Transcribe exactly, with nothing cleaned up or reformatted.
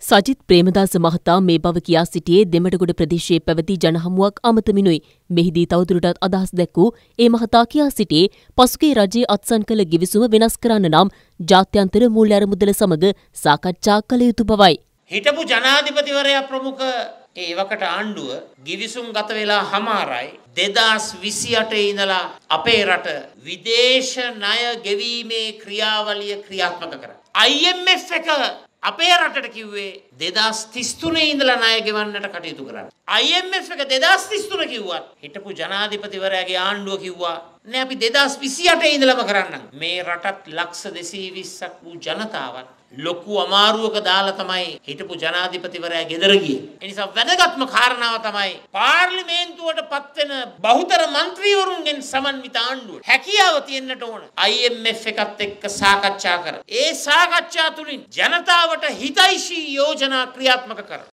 සජිත් ප්‍රේමදාස මහතා මේ බව කියා සිටියේ දෙමඩගොඩ ප්‍රදේශයේ පැවති ජනහමුවක් අමතමිනුයි. මෙහිදී තවදුරටත් අදහස් දැක්වූ ඒ මහතා කියා සිටියේ පසුගිය රජයේ අත්සන් කළ ගිවිසුම වෙනස් කරන්න නම් ජාත්‍යන්තර මූල්‍ය අරමුදල සමග සාකච්ඡා කළ යුතු බවයි. හිටපු ජනාධිපතිවරයා ප්‍රමුඛ ඒ එවකට ආණ්ඩුව ගිවිසුම් ගත වෙලා හමාරයි දෙදාස් විසිඅට ඉඳලා අපේ රට විදේශ ණය ගෙවීමේ ක්‍රියාවලිය ක්‍රියාත්මක කරා. I M F එක අපේ රටට කිව්වේ දෙදාස් තිස් තුනේ ඉඳලා ණය ගෙවන්නට කටයුතු කරන්න. I M F එක දෙදාස් තිස් තුන කිව්වත් හිටපු ජනාධිපතිවරයාගේ ආණ්ඩුව කිව්වා නෑ අපි දෙදාස් විසිඅට ඉඳලම කරන්නම්. මේ රටත් ලක්ෂ දෙසිය විස්සක් වූ ජනතාවත් ලොකු අමාරුවක දාලා තමයි හිටපු ජනාධිපතිවරයා ගෙදර ගියේ. ඒ නිසා වැදගත්ම කාරණාව තමයි පාර්ලිමේන්තුවට පත් වෙන බහුතර മന്ത്രിවරුන්ගෙන් සමන්විත ආණ්ඩුව හැකියාව තියෙන්නට ඕන. I M F එකත් එක්ක සාකච්ඡා කර. ඒ සාකච්ඡා තුලින් ජනතාවට හිතයිෂී යෝජනා ක්‍රියාත්මක කර.